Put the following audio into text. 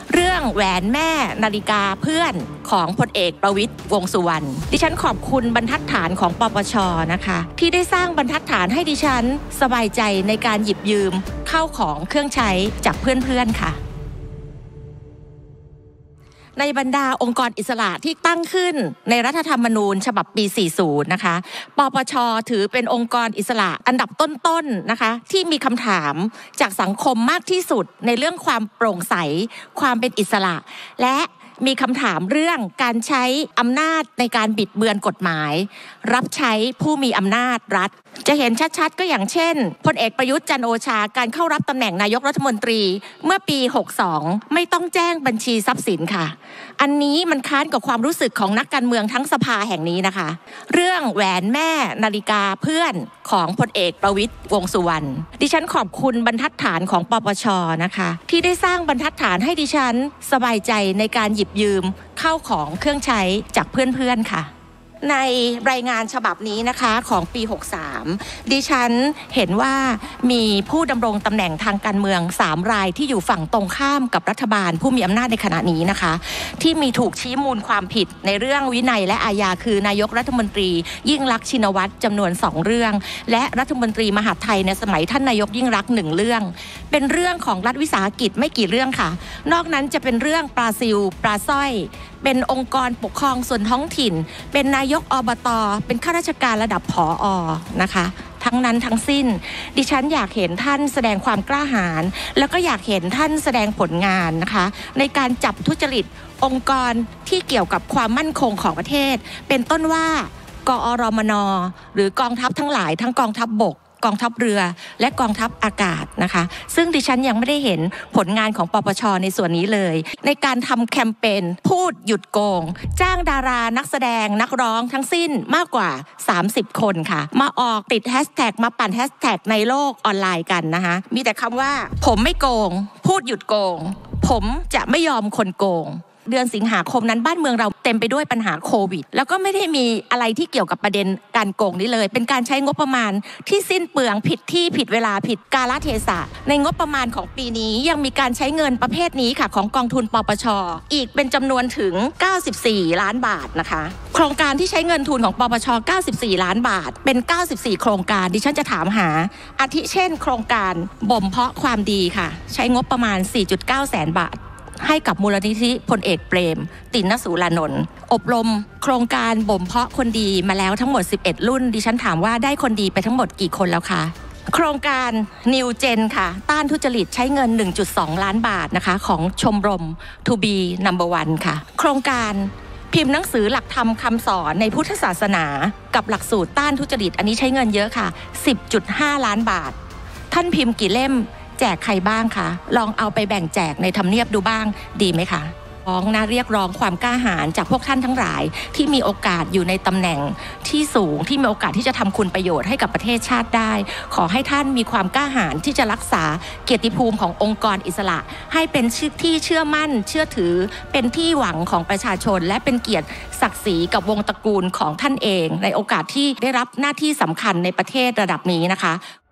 เรื่องแหวนแม่นาฬิกาเพื่อนของพลเอกประวิตรวงษ์สุวรรณดิฉันขอบคุณบรรทัดฐานของปปช.นะคะที่ได้สร้างบรรทัดฐานให้ดิฉันสบายใจในการหยิบยืมเข้าของเครื่องใช้จากเพื่อนๆค่ะในบรรดาองค์กรอิสระที่ตั้งขึ้นในรัฐธรรมนูญฉบับปี 40 นะคะปปช.ถือเป็นองค์กรอิสระอันดับต้นๆนะคะที่มีคำถามจากสังคมมากที่สุดในเรื่องความโปร่งใสความเป็นอิสระและมีคำถามเรื่องการใช้อำนาจในการบิดเบือนกฎหมายรับใช้ผู้มีอำนาจรัฐจะเห็นชัดๆก็อย่างเช่นพลเอกประยุทธ์จันทร์โอชาการเข้ารับตำแหน่งนายกรัฐมนตรีเมื่อปี 62 ไม่ต้องแจ้งบัญชีทรัพย์สินค่ะอันนี้มันค้านกับความรู้สึกของนักการเมืองทั้งสภาแห่งนี้นะคะเรื่องแหวนแม่นาฬิกาเพื่อนของพลเอกประวิตรวงษ์สุวรรณดิฉันขอบคุณบรรทัดฐานของปปช.นะคะที่ได้สร้างบรรทัดฐานให้ดิฉันสบายใจในการหยิบยืมเข้าของเครื่องใช้จากเพื่อนๆค่ะในรายงานฉบับนี้นะคะของปี 63 ดิฉันเห็นว่ามีผู้ดำรงตำแหน่งทางการเมือง3 รายที่อยู่ฝั่งตรงข้ามกับรัฐบาลผู้มีอำนาจในขณะนี้นะคะที่มีถูกชี้มูลความผิดในเรื่องวินัยและอาญาคือนายกรัฐมนตรียิ่งลักษณ์ชินวัตรจำนวน2 เรื่องและรัฐมนตรีมหาดไทยในสมัยท่านนายกยิ่งลักษณ์1 เรื่องเป็นเรื่องของรัฐวิสาหกิจไม่กี่เรื่องค่ะนอกนั้นจะเป็นเรื่องปลาซิวปลาสร้อยเป็นองค์กรปกครองส่วนท้องถิ่นเป็นนายกอบต.เป็นข้าราชการระดับผอ.นะคะทั้งนั้นทั้งสิ้นดิฉันอยากเห็นท่านแสดงความกล้าหาญแล้วก็อยากเห็นท่านแสดงผลงานนะคะในการจับทุจริตองค์กรที่เกี่ยวกับความมั่นคงของประเทศเป็นต้นว่ากอรมน.หรือกองทัพทั้งหลายทั้งกองทัพบกกองทัพเรือและกองทัพอากาศนะคะซึ่งดิฉันยังไม่ได้เห็นผลงานของปปช.ในส่วนนี้เลยในการทำแคมเปญพูดหยุดโกงจ้างดารานักแสดงนักร้องทั้งสิ้นมากกว่า30 คนค่ะมาออกติดแฮชแท็กมาปั่นแฮชแท็กในโลกออนไลน์กันนะคะมีแต่คำว่าผมไม่โกงพูดหยุดโกงผมจะไม่ยอมคนโกงเดือนสิงหาคมนั้นบ้านเมืองเราเต็มไปด้วยปัญหาโควิดแล้วก็ไม่ได้มีอะไรที่เกี่ยวกับประเด็นการโกงนี้เลยเป็นการใช้งบประมาณที่สิ้นเปลืองผิดที่ผิดเวลาผิดกาลเทศะในงบประมาณของปีนี้ยังมีการใช้เงินประเภทนี้ค่ะของกองทุนปปช.อีกเป็นจำนวนถึง94 ล้านบาทนะคะโครงการที่ใช้เงินทุนของปปช. 94 ล้านบาทเป็น94 โครงการดิฉันจะถามหาอาทิเช่นโครงการบ่มเพาะความดีค่ะใช้งบประมาณ 4.9 แสนบาทให้กับมูลนิธิพลเอกเปรมติณสูรานนท์อบรมโครงการบ่มเพาะคนดีมาแล้วทั้งหมด11 รุ่นดิฉันถามว่าได้คนดีไปทั้งหมดกี่คนแล้วคะโครงการ New Gen ค่ะต้านทุจริตใช้เงิน 1.2 ล้านบาทนะคะของชมรม To Be Number One ค่ะโครงการพิมพ์หนังสือหลักธรรมคำสอนในพุทธศาสนากับหลักสูตรต้านทุจริตอันนี้ใช้เงินเยอะค่ะ 10.5 ล้านบาทท่านพิมพ์กี่เล่มแจกใครบ้างคะลองเอาไปแบ่งแจกในทำเนียบดูบ้างดีไหมคะร้องนะเรียกร้องความกล้าหาญจากพวกท่านทั้งหลายที่มีโอกาสอยู่ในตำแหน่งที่สูงที่มีโอกาสที่จะทำคุณประโยชน์ให้กับประเทศชาติได้ขอให้ท่านมีความกล้าหาญที่จะรักษาเกียรติภูมิขององค์กรอิสระให้เป็นที่เชื่อมั่นเชื่อถือเป็นที่หวังของประชาชนและเป็นเกียรติศักดิ์ศรีกับวงตระกูลของท่านเองในโอกาสที่ได้รับหน้าที่สำคัญในประเทศระดับนี้นะคะ